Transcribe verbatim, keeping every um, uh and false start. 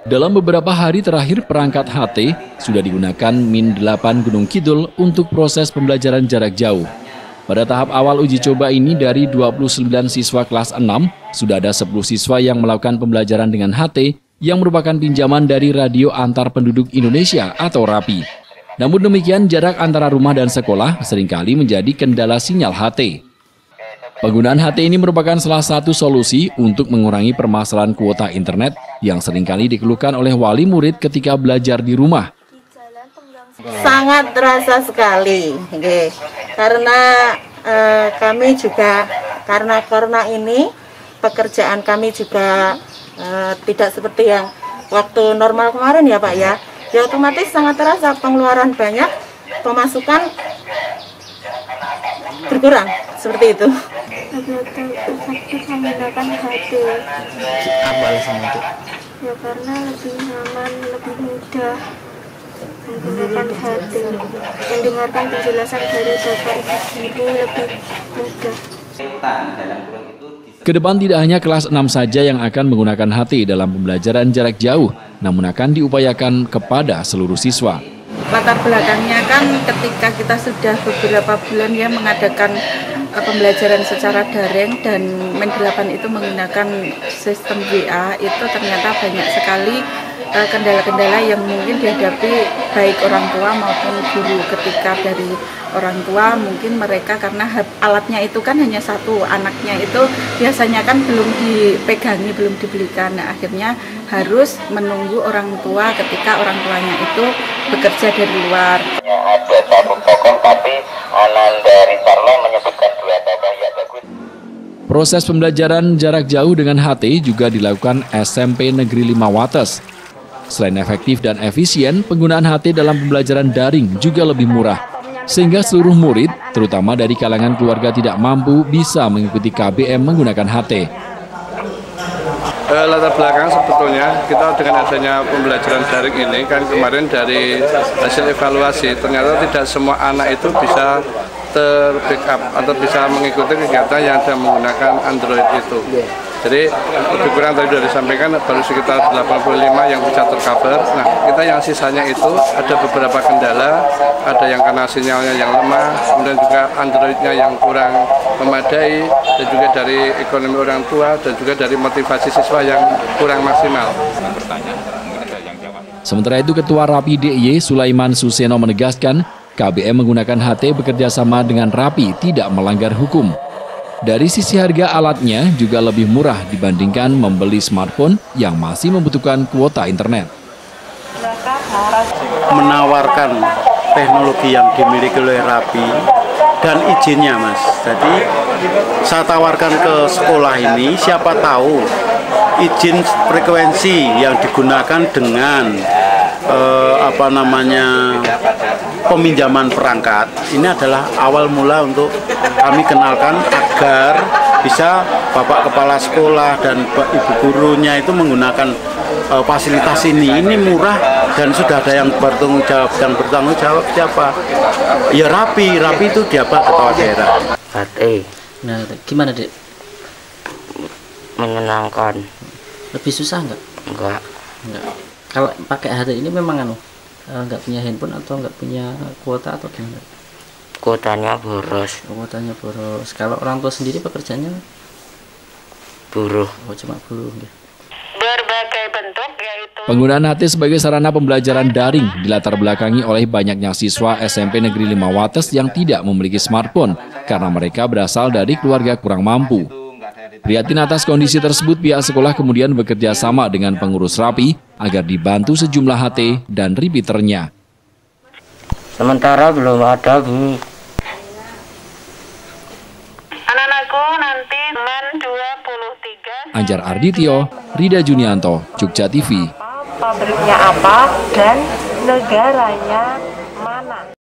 Dalam beberapa hari terakhir perangkat H T sudah digunakan Min delapan Gunung Kidul untuk proses pembelajaran jarak jauh. Pada tahap awal uji coba ini dari dua puluh sembilan siswa kelas enam, sudah ada sepuluh siswa yang melakukan pembelajaran dengan H T yang merupakan pinjaman dari Radio Antar Penduduk Indonesia atau RAPI. Namun demikian, jarak antara rumah dan sekolah seringkali menjadi kendala sinyal H T. Penggunaan H T ini merupakan salah satu solusi untuk mengurangi permasalahan kuota internet yang seringkali dikeluhkan oleh wali murid ketika belajar di rumah. Sangat terasa sekali, okay. Karena eh, kami juga karena corona ini pekerjaan kami juga eh, tidak seperti yang waktu normal kemarin ya Pak ya. Ya otomatis sangat terasa pengeluaran banyak, pemasukan berkurang seperti itu. Lebih efektif menggunakan H T. Apa alasannya itu? Ya karena lebih nyaman, lebih mudah menggunakan H T. Mendengarkan penjelasan dari Bapak Ibu guru lebih mudah. Kedepan tidak hanya kelas enam saja yang akan menggunakan H T dalam pembelajaran jarak jauh, namun akan diupayakan kepada seluruh siswa. Latar belakangnya kan ketika kita sudah beberapa bulan ya mengadakan uh, pembelajaran secara daring dan Min delapan itu menggunakan sistem W A, itu ternyata banyak sekali kendala-kendala uh, yang mungkin dihadapi baik orang tua maupun guru. Ketika dari orang tua mungkin mereka karena alatnya itu kan hanya satu, anaknya itu biasanya kan belum dipegangi, belum dibelikan. Nah, akhirnya harus menunggu orang tua ketika orang tuanya itu bekerja dari luar. Ada satu tokoh tapi Ananda Ritarlo menyebutkan dua tokoh ya bagus. Proses pembelajaran jarak jauh dengan H T juga dilakukan S M P Negeri lima Wates. Selain efektif dan efisien, penggunaan H T dalam pembelajaran daring juga lebih murah, sehingga seluruh murid, terutama dari kalangan keluarga tidak mampu, bisa mengikuti K B M menggunakan H T. Eh, latar belakang sebetulnya kita dengan adanya pembelajaran daring ini kan kemarin dari hasil evaluasi ternyata tidak semua anak itu bisa ter-backup atau bisa mengikuti kegiatan yang ada menggunakan Android itu. Jadi lebih kurang tadi sudah disampaikan baru sekitar delapan puluh lima yang bisa tercover. Nah, kita yang sisanya itu ada beberapa kendala, ada yang karena sinyalnya yang lemah, kemudian juga Androidnya yang kurang memadai, dan juga dari ekonomi orang tua, dan juga dari motivasi siswa yang kurang maksimal. Sementara itu, Ketua RAPI D I Y Sulaiman Suseno menegaskan, K B M menggunakan H T bekerja sama dengan RAPI tidak melanggar hukum. Dari sisi harga alatnya juga lebih murah dibandingkan membeli smartphone yang masih membutuhkan kuota internet. Menawarkan teknologi yang dimiliki oleh RAPI dan izinnya, Mas. Jadi saya tawarkan ke sekolah ini, siapa tahu izin frekuensi yang digunakan dengan eh, apa namanya peminjaman perangkat ini adalah awal mula untuk kami kenalkan agar bisa Bapak Kepala Sekolah dan Ibu gurunya itu menggunakan uh, fasilitas ini. Ini murah dan sudah ada yang bertanggung jawab. Yang bertanggung jawab siapa? Ya RAPI, RAPI itu dia Pak Kepala Daerah. H T. Nah, gimana Dek? Menyenangkan. Lebih susah nggak? Enggak. Enggak. Kalau pakai H T ini memang anu nggak punya handphone atau nggak punya kuota atau gimana? Kuotanya boros. Kuotanya boros. Kalau orang tua sendiri pekerjaannya buruh. Oh, cuma buruh. Ya. Berbagai bentuk yaitu. Penggunaan H T sebagai sarana pembelajaran daring dilatar belakangi oleh banyaknya siswa S M P Negeri lima Wates yang tidak memiliki smartphone karena mereka berasal dari keluarga kurang mampu. Prihatin atas kondisi tersebut, pihak sekolah kemudian bekerja sama dengan pengurus RAPI agar dibantu sejumlah H T dan repeaternya. Sementara belum ada, Bu. Anak-anakku nanti dengan dua puluh tiga. Anjar Ardityo, Rida Junianto, Jogja T V. Pabriknya apa dan negaranya